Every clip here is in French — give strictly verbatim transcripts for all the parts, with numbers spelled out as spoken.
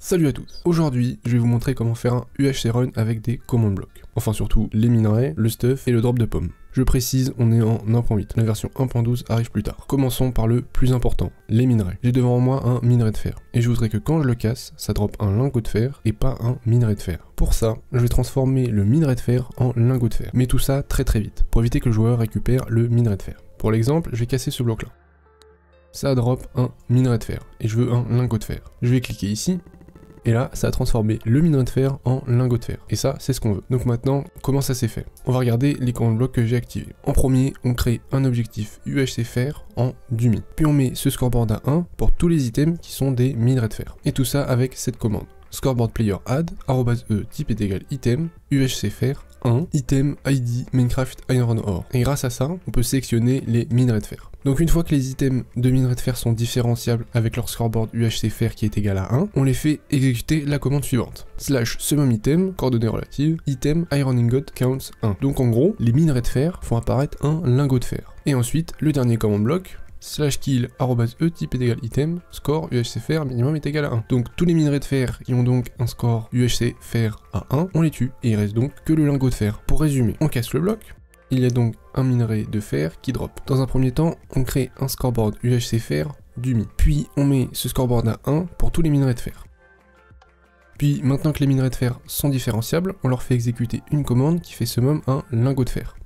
Salut à tous. Aujourd'hui, je vais vous montrer comment faire un U H C run avec des command blocks. Enfin surtout les minerais, le stuff et le drop de pommes. Je précise, on est en un point huit, la version un point douze arrive plus tard. Commençons par le plus important, les minerais. J'ai devant moi un minerai de fer, et je voudrais que quand je le casse, ça drop un lingot de fer et pas un minerai de fer. Pour ça, je vais transformer le minerai de fer en lingot de fer, mais tout ça très très vite, pour éviter que le joueur récupère le minerai de fer. Pour l'exemple, je vais casser ce bloc là. Ça drop un minerai de fer, et je veux un lingot de fer. Je vais cliquer ici, et là, ça a transformé le minerai de fer en lingot de fer. Et ça, c'est ce qu'on veut. Donc maintenant, comment ça s'est fait? On va regarder les command blocks que j'ai activés. En premier, on crée un objectif U H C fer en dummy. Puis on met ce scoreboard à un pour tous les items qui sont des minerais de fer. Et tout ça avec cette commande. Scoreboard player add, arrobase e, type est égal item, U H C fer un, item I D Minecraft Iron Ore. Et grâce à ça, on peut sélectionner les minerais de fer. Donc une fois que les items de minerais de fer sont différenciables avec leur scoreboard U H C fer qui est égal à un, on les fait exécuter la commande suivante. Slash summon item, coordonnées relatives, item iron ingot counts un. Donc en gros, les minerais de fer font apparaître un lingot de fer. Et ensuite, le dernier command block, slash kill, arrobase e, type est égal item, score U H C fer minimum est égal à un. Donc tous les minerais de fer qui ont donc un score U H C fer à un, on les tue, et il reste donc que le lingot de fer. Pour résumer, on casse le bloc, il y a donc un minerai de fer qui drop. Dans un premier temps, on crée un scoreboard U H C fer dummy. Puis on met ce scoreboard à un pour tous les minerais de fer. Puis maintenant que les minerais de fer sont différenciables, on leur fait exécuter une commande qui fait summon un lingot de fer.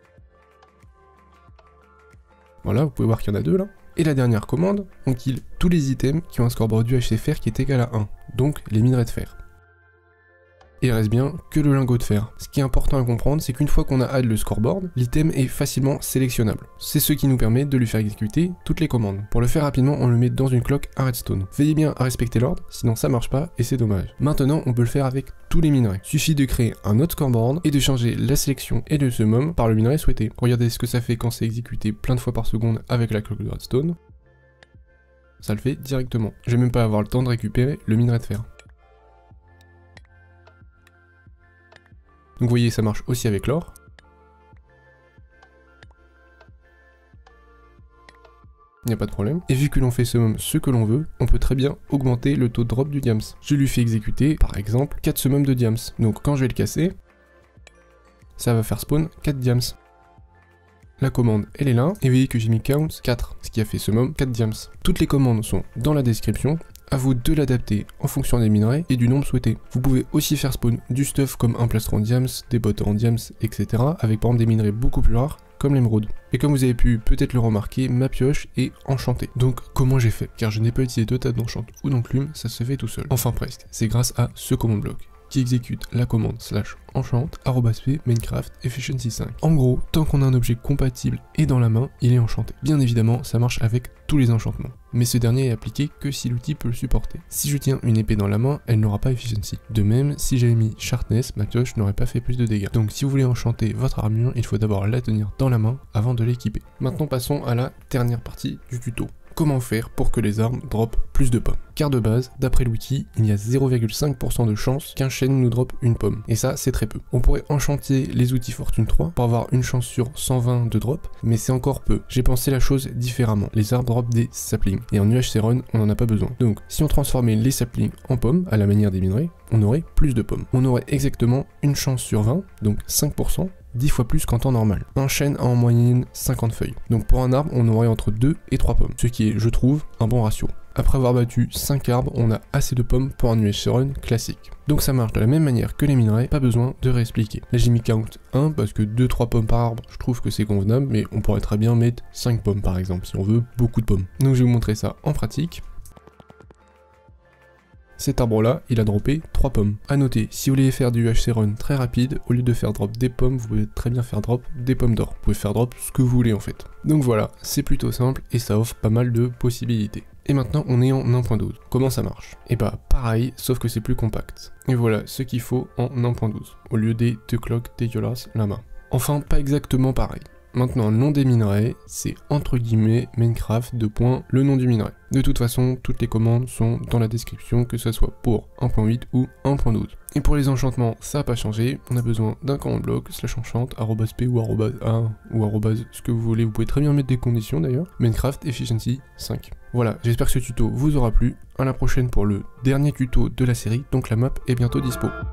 Voilà, vous pouvez voir qu'il y en a deux là. Et la dernière commande, on kill tous les items qui ont un scoreboard U H C fer qui est égal à un, donc les minerais de fer. Et il reste bien que le lingot de fer. Ce qui est important à comprendre, c'est qu'une fois qu'on a add le scoreboard, l'item est facilement sélectionnable. C'est ce qui nous permet de lui faire exécuter toutes les commandes. Pour le faire rapidement, on le met dans une cloque à redstone. Veillez bien à respecter l'ordre, sinon ça marche pas et c'est dommage. Maintenant, on peut le faire avec tous les minerais. Suffit de créer un autre scoreboard et de changer la sélection et le summon par le minerai souhaité. Regardez ce que ça fait quand c'est exécuté plein de fois par seconde avec la cloque de redstone. Ça le fait directement. Je vais même pas avoir le temps de récupérer le minerai de fer. Donc vous voyez, ça marche aussi avec l'or. Il n'y a pas de problème. Et vu que l'on fait summon ce que l'on veut, on peut très bien augmenter le taux de drop du diams. Je lui fais exécuter, par exemple, quatre summons de diams. Donc quand je vais le casser, ça va faire spawn quatre diams. La commande, elle est là, et vous voyez que j'ai mis count quatre, ce qui a fait summon quatre diams. Toutes les commandes sont dans la description. À vous de l'adapter en fonction des minerais et du nombre souhaité. Vous pouvez aussi faire spawn du stuff comme un plastron diams, des bottes en diams, et cetera. Avec par exemple des minerais beaucoup plus rares comme l'émeraude. Et comme vous avez pu peut-être le remarquer, ma pioche est enchantée. Donc comment j'ai fait? Car je n'ai pas utilisé de table d'enchant ou d'enclume, ça se fait tout seul. Enfin presque, c'est grâce à ce command block qui exécute la commande slash enchant arrobas p Minecraft efficiency cinq. En gros, tant qu'on a un objet compatible et dans la main, il est enchanté. Bien évidemment, ça marche avec tous les enchantements, mais ce dernier est appliqué que si l'outil peut le supporter. Si je tiens une épée dans la main, elle n'aura pas efficiency. De même, si j'avais mis sharpness, ma pioche n'aurait pas fait plus de dégâts. Donc si vous voulez enchanter votre armure, il faut d'abord la tenir dans la main avant de l'équiper. Maintenant passons à la dernière partie du tuto. Comment faire pour que les armes dropent plus de pommes? Car de base, d'après le wiki, il y a zéro virgule cinq pour cent de chance qu'un chêne nous drop une pomme. Et ça, c'est très peu. On pourrait enchanter les outils Fortune trois pour avoir une chance sur cent vingt de drop, mais c'est encore peu. J'ai pensé la chose différemment. Les arbres drop des saplings, et en U H C run, on n'en a pas besoin. Donc, si on transformait les saplings en pommes, à la manière des minerais, on aurait plus de pommes. On aurait exactement une chance sur vingt, donc cinq pour cent, dix fois plus qu'en temps normal. Un chêne a en moyenne cinquante feuilles. Donc pour un arbre, on aurait entre deux et trois pommes, ce qui est, je trouve, un bon ratio. Après avoir battu cinq arbres, on a assez de pommes pour un U H C run classique. Donc ça marche de la même manière que les minerais, pas besoin de réexpliquer. Là j'ai mis count un parce que deux trois pommes par arbre, je trouve que c'est convenable, mais on pourrait très bien mettre cinq pommes par exemple, si on veut beaucoup de pommes. Donc je vais vous montrer ça en pratique. Cet arbre là, il a droppé trois pommes. A noter, si vous voulez faire du U H C run très rapide, au lieu de faire drop des pommes, vous pouvez très bien faire drop des pommes d'or. Vous pouvez faire drop ce que vous voulez en fait. Donc voilà, c'est plutôt simple et ça offre pas mal de possibilités. Et maintenant on est en un point douze. Comment ça marche? Et bah pareil, sauf que c'est plus compact. Et voilà ce qu'il faut en un point douze, au lieu des deux cloques dégueulasses là-bas. Enfin, pas exactement pareil. Maintenant, le nom des minerais, c'est entre guillemets Minecraft de point le nom du minerai. De toute façon, toutes les commandes sont dans la description, que ce soit pour un point huit ou un point douze. Et pour les enchantements, ça n'a pas changé, on a besoin d'un command block, slash enchant, arrobas p ou arrobas a, ou arrobas ce que vous voulez, vous pouvez très bien mettre des conditions d'ailleurs, Minecraft efficiency cinq. Voilà, j'espère que ce tuto vous aura plu. À la prochaine pour le dernier tuto de la série, donc la map est bientôt dispo.